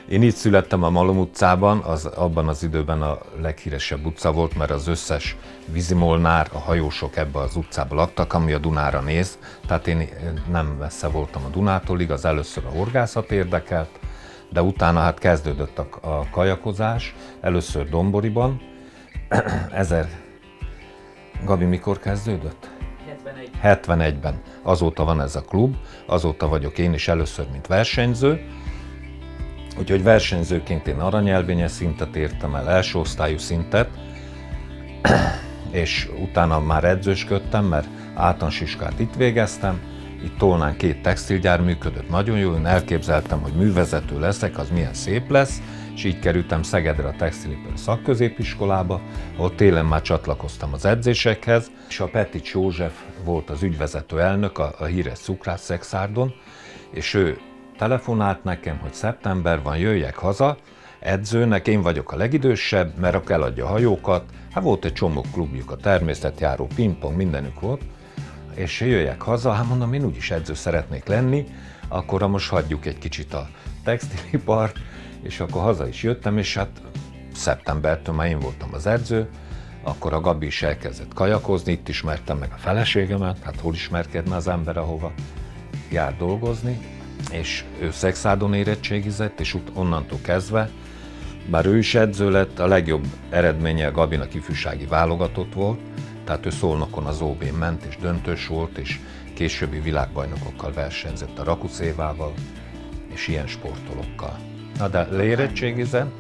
Én így születtem a Malom utcában, abban az időben a leghíresebb utca volt, mert az összes vízimolnár, a hajósok ebbe az utcába laktak, ami a Dunára néz. Tehát én nem messze voltam a Dunától, igaz, először a horgászat érdekelt, de utána hát kezdődött a kajakozás, először Domboriban. Gabi, mikor kezdődött? 71-ben. Azóta van ez a klub, azóta vagyok én is először, mint versenyző. Úgyhogy versenyzőként én aranyelvényes szintet értem el, első osztályú szintet, és utána már edzősködtem, mert általános iskolát itt végeztem. Itt Tolnán 2 textilgyár működött nagyon jól, én elképzeltem, hogy művezető leszek, az milyen szép lesz, és így kerültem Szegedre a textilipari szakközépiskolába, ahol télen már csatlakoztam az edzésekhez, és a Petics József volt az ügyvezető elnök a híres cukrász Szexárdon, és ő telefonált nekem, hogy szeptember van, jöjjek haza edzőnek, én vagyok a legidősebb, mert akkor eladja a hajókat, hát volt egy csomó klubjuk, a természetjáró, pingpong, mindenük volt, és jöjjek haza, hát mondom, én úgyis edző szeretnék lenni, akkor most hagyjuk egy kicsit a textilipart, és akkor haza is jöttem, és hát szeptembertől már én voltam az edző, akkor a Gabi is elkezdett kajakozni, itt ismertem meg a feleségemet, hát hol ismerkedne az ember, ahova jár dolgozni, és ő Szexárdon érettségizett, és onnantól kezdve, bár ő is edző lett, a legjobb eredménye a Gabinak ifjúsági válogatott volt, tehát ő Szolnokon az OB-n ment, és döntős volt, és későbbi világbajnokokkal versenyzett, a Rakusz Évával, és ilyen sportolókkal. Na de leérettségizett,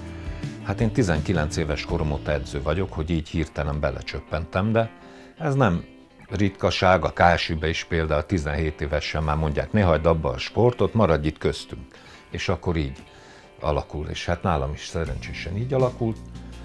hát én 19 éves korom óta edző vagyok, hogy így hirtelen belecsöppentem, de ez nem ritkaság, a KSÜ-be is például 17 évesen már mondják, ne hagyd abba a sportot, maradj itt köztünk. És akkor így alakul, és hát nálam is szerencsésen így alakult,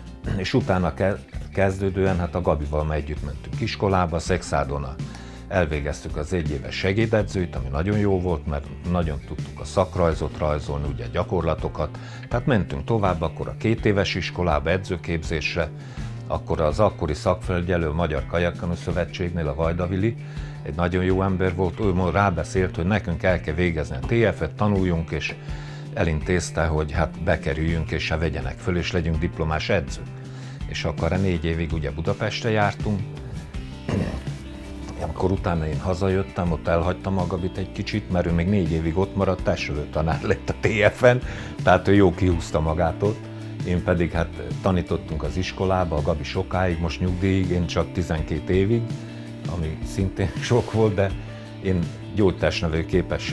és utána kezdődően hát a Gabival már együtt mentünk iskolába, Szexárdon elvégeztük az 1 éves segédedzőt, ami nagyon jó volt, mert nagyon tudtuk a szakrajzot rajzolni, ugye gyakorlatokat, tehát mentünk tovább, akkor a 2 éves iskolába edzőképzésre, akkor az akkori szakfelügyelő a Magyar Kajakkanu Szövetségnél, a Vajda Vili, egy nagyon jó ember volt, ő rábeszélt, hogy nekünk el kell végezni a TF-et, tanuljunk, és elintézte, hogy hát bekerüljünk, és se vegyenek föl, és legyünk diplomás edzők. És akkor 4 évig ugye Budapestre jártunk, akkor utána én hazajöttem, ott elhagytam a Gabit egy kicsit, mert ő még 4 évig ott maradt, testnevelő tanár lett a TF-en, tehát ő jó kihúzta magát ott. Én pedig hát tanítottunk az iskolába, a Gabi sokáig, most nyugdíjig, én csak 12 évig, ami szintén sok volt, de én gyógytestnevelő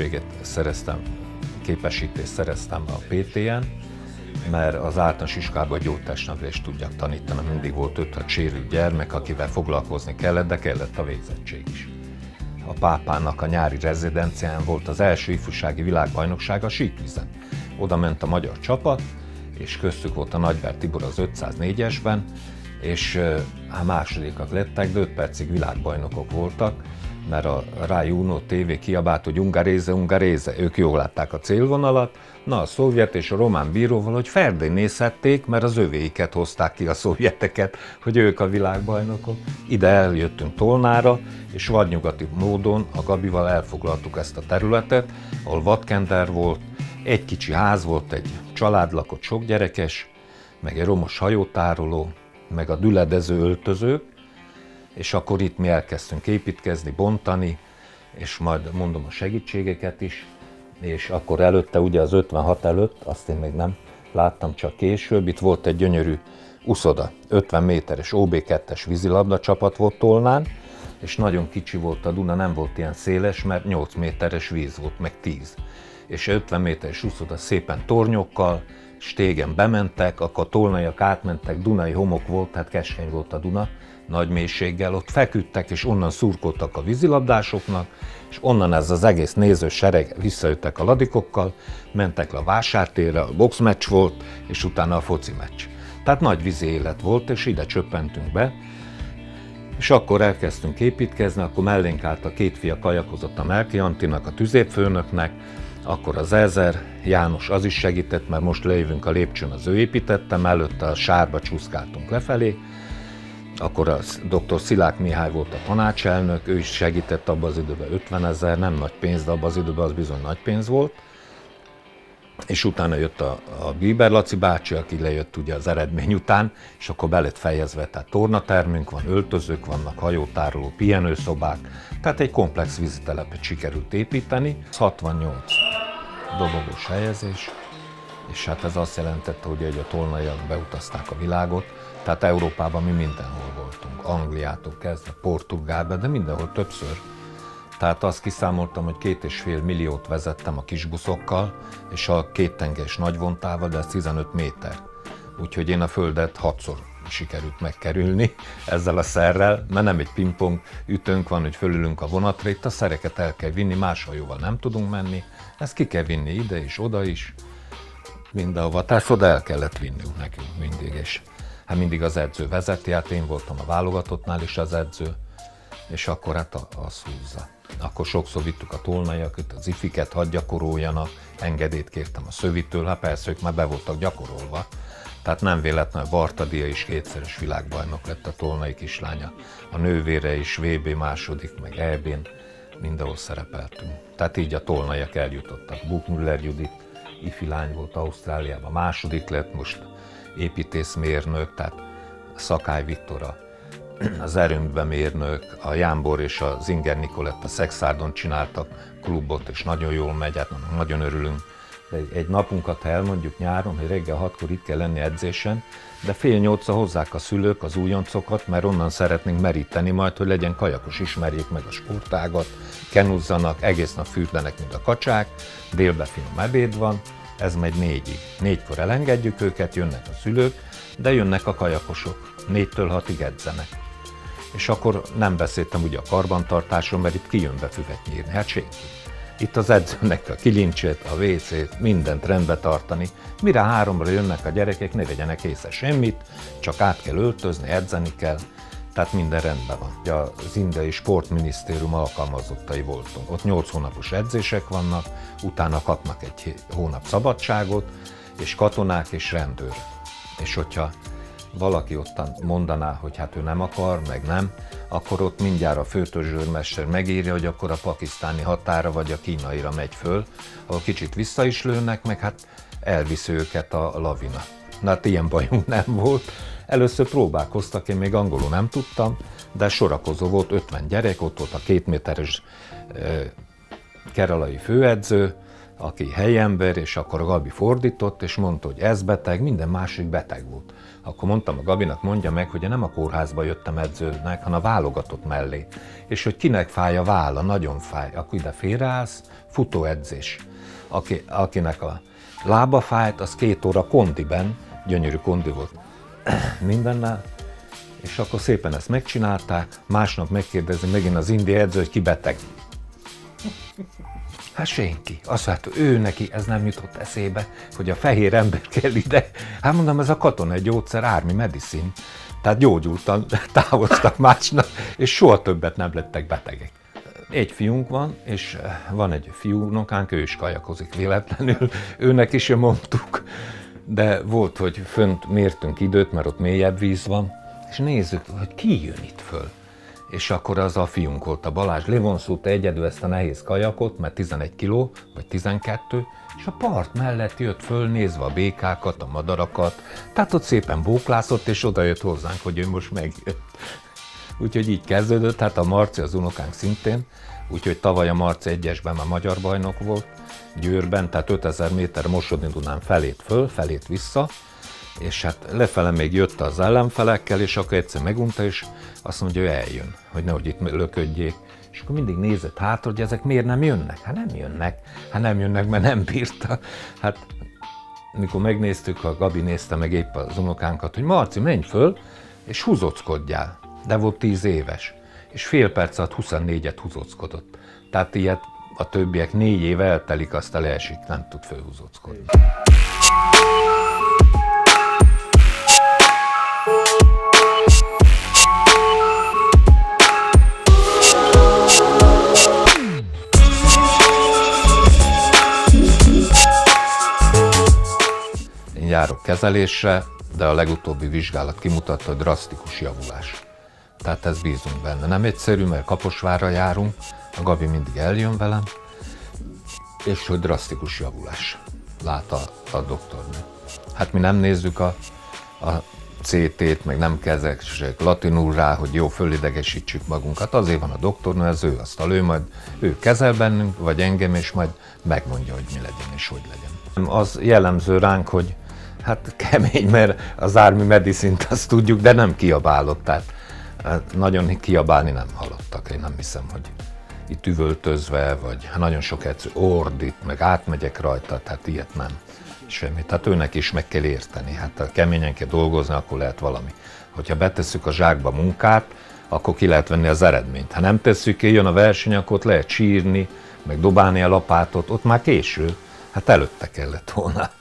képesítést szereztem a PT-en, mert az általános iskolában gyógytestnevelést tudjak tanítani, mindig volt 5-6 sérült gyermek, akivel foglalkozni kellett, de kellett a végzettség is. A Pápának a nyári rezidencián volt az első ifjúsági világbajnokság a Síkvízen. Oda ment a magyar csapat, és köztük volt a Nagyvár Tibor az 504-esben, és a másodikak lettek, de 5 percig világbajnokok voltak, mert a Rai Uno TV kiabált, hogy ungaréze, ungaréze, ők jól látták a célvonalat, na a szovjet és a román bíróval, hogy ferdén nézhették, mert az övéiket hozták ki a szovjeteket, hogy ők a világbajnokok. Ide eljöttünk Tolnára, és vadnyugati módon a Gabival elfoglaltuk ezt a területet, ahol vadkender volt, egy kicsi ház volt, egy család lakott, sok gyerekes, meg egy romos hajótároló, meg a düledező öltözők, és akkor itt mi elkezdtünk építkezni, bontani, és majd mondom a segítségeket is, és akkor előtte, ugye az 56 előtt, azt én még nem láttam, csak később, itt volt egy gyönyörű uszoda, 50 méteres OB2-es vízilabda csapat volt Tolnán, és nagyon kicsi volt a Duna, nem volt ilyen széles, mert 8 méteres víz volt, meg 10. És 50 méteres uszoda szépen tornyokkal, stégen bementek, akkor a tolnaiak átmentek, dunai homok volt, tehát keskeny volt a Duna, nagy mélységgel, ott feküdtek, és onnan szurkoltak a vízilabdásoknak, és onnan ez az egész nézős sereg visszajöttek a ladikokkal, mentek le a vásártérre, a boxmeccs volt, és utána a foci meccs. Tehát nagy vízi élet volt, és ide csöppentünk be, és akkor elkezdtünk építkezni, akkor mellénk állt a 2 fia kajakozott a Melki Antinak, a tüzérfőnöknek, akkor az Ezer János az is segített, mert most lejövünk a lépcsőn, az ő építette, előtte a sárba csúszkáltunk lefelé, akkor a dr. Szilák Mihály volt a tanácselnök, ő is segített abban az időben 50 000, nem nagy pénz, de abban az időben az bizony nagy pénz volt. és utána jött a Bieber Laci bácsi, aki lejött ugye az eredmény után, és akkor be lett fejezve, tehát tornatermünk van, öltözők vannak, hajótároló, pihenőszobák, tehát egy komplex vízitelepet sikerült építeni. 68 dobogós helyezés, és hát ez azt jelentette, hogy a tolnaiak beutazták a világot, tehát Európában mi mindenhol voltunk, Angliától kezdve, Portugálba, de mindenhol többször. Tehát azt kiszámoltam, hogy 2,5 milliót vezettem a kisbuszokkal, és a kéttengelyes nagyvontával, de ez 15 méter. Úgyhogy én a Földet 6-szor sikerült megkerülni ezzel a szerrel, mert nem egy pingpong ütőnk van, hogy fölülünk a vonatra, itt a szereket el kell vinni, más hajóval nem tudunk menni, ezt ki kell vinni ide is, oda is, mindenhova, tehát oda el kellett vinnünk nekünk mindig, és hát mindig az edző vezeti, hát én voltam a válogatottnál is az edző, és akkor hát az húzza. Akkor sokszor vittük a tolnaiakat, az ifiket, hadd gyakoroljanak, engedélyt kértem a szövitől, hát persze ők már be voltak gyakorolva. Tehát nem véletlenül Varta Dia is 2-szeres világbajnok lett, a tolnai kislánya. A nővére is VB második, meg EB-n, mindenhol szerepeltünk. Tehát így a tolnaiak eljutottak. Buchmüller Judit, ifi lány volt Ausztráliában, második lett, most építészmérnök, tehát Szakály Viktor az erőművemérnök, a Jánbor és az Inger Nikolett a Szexárdon csináltak klubot, és nagyon jól megy, hát nagyon örülünk. De egy napunkat, ha elmondjuk nyáron, hogy reggel 6-kor itt kell lenni edzésen, de fél 8-ra hozzák a szülők az újoncokat, mert onnan szeretnénk meríteni majd, hogy legyen kajakos, ismerjék meg a sportágat, kenuzzanak, egész nap fürdenek, mint a kacsák, délben finom ebéd van, ez megy 4-ig. 4-kor elengedjük őket, jönnek a szülők, de jönnek a kajakosok, 4-től 6-ig edzenek. És akkor nem beszéltem ugye a karbantartásról, mert itt ki jön be füvet nyírni, hát senki. Itt az edzőnek a kilincsét, a WC-t, mindent rendbe tartani. Mire 3-ra jönnek a gyerekek, ne vegyenek észre semmit, csak át kell öltözni, edzeni kell, tehát minden rendben van. Az indiai sportminisztérium alkalmazottai voltunk. Ott 8 hónapos edzések vannak, utána kapnak egy hónap szabadságot, és katonák és rendőrök. És hogyha valaki ottan mondaná, hogy hát ő nem akar, meg nem, akkor ott mindjárt a főtörzsőrmester megírja, hogy akkor a pakisztáni határa vagy a kínaira megy föl, ahol kicsit vissza is lőnek, meg hát elviszi őket a lavina. Na hát ilyen bajunk nem volt. Először próbálkoztak, én még angolul nem tudtam, de sorakozó volt, 50 gyerek, ott volt a 2 méteres keralai főedző, aki helyember, és akkor a Gabi fordított, és mondta, hogy ez beteg, minden másik beteg volt. Akkor mondtam a Gabinak, mondja meg, hogy én nem a kórházba jöttem edzőnek, hanem a válogatott mellé. És hogy kinek fáj a válla, nagyon fáj, akkor ide félreállsz, futóedzés. Akinek a lába fájt, az 2 óra kondiben, gyönyörű kondi volt mindennel, és akkor szépen ezt megcsinálták, másnap megkérdezi megint az indiai edző, hogy ki beteg. Hát senki. Azt mondta, ő neki ez nem jutott eszébe, hogy a fehér ember kell ide. Hát mondom, ez a katonai gyógyszer, army medicine. Tehát gyógyultan távoztak másnap, és soha többet nem lettek betegek. Egy fiunk van, és van egy fiúnokánk, ő is kajakozik véletlenül, őnek is mondtuk, de volt, hogy fönt mértünk időt, mert ott mélyebb víz van, és nézzük, hogy ki jön itt föl. És akkor az a fiunk volt, a Balázs levonszolta egyedül ezt a nehéz kajakot, mert 11 kiló, vagy 12, és a part mellett jött föl, nézve a békákat, a madarakat, tehát ott szépen bóklászott, és oda jött hozzánk, hogy ő most megjött. Úgyhogy így kezdődött, hát a Marci, az unokánk szintén, úgyhogy tavaly a Marci 1-esben már magyar bajnok volt, Győrben, tehát 5000 méter Mosodni Dunán felét föl, felét vissza, és hát lefele még jött az ellenfelekkel, és akkor egyszer megunta, és azt mondja, hogy eljön, hogy nehogy itt löködjék. És akkor mindig nézett hátra, hogy ezek miért nem jönnek? Hát nem jönnek. Hát nem jönnek, mert nem bírta. Hát mikor megnéztük, a Gabi nézte meg épp az unokánkat, hogy Marci, menj föl, és húzockodjál. De volt 10 éves. És fél perc alatt 24-et húzockodott. Tehát ilyet a többiek 4 év eltelik, azt leesik, nem tud fölhúzockodni. Járok kezelésre, de a legutóbbi vizsgálat kimutatta, hogy drasztikus javulás. Tehát ez bízunk benne. Nem egyszerű, mert Kaposvárra járunk, a Gabi mindig eljön velem, és hogy drasztikus javulás. lát a doktornő. Hát mi nem nézzük a CT-t, meg nem keresek latinul rá, hogy jó, fölidegesítsük magunkat. Azért van a doktornő, ez ő asztal, ő kezel bennünk, vagy engem, és majd megmondja, hogy mi legyen és hogy legyen. Az jellemző ránk, hogy hát kemény, mert az Army Medicine-t azt tudjuk, de nem kiabálott, tehát nagyon kiabálni nem hallottak. Én nem hiszem, hogy itt üvöltözve, vagy nagyon sok edző ordít, meg átmegyek rajta, tehát ilyet nem. Semmi. Tehát őnek is meg kell érteni. Hát ha keményen kell dolgozni, akkor lehet valami. Hogyha betesszük a zsákba munkát, akkor ki lehet venni az eredményt. Ha nem tesszük ki, jön a verseny, akkor ott lehet sírni, meg dobálni a lapátot, ott már késő. Hát előtte kellett volna.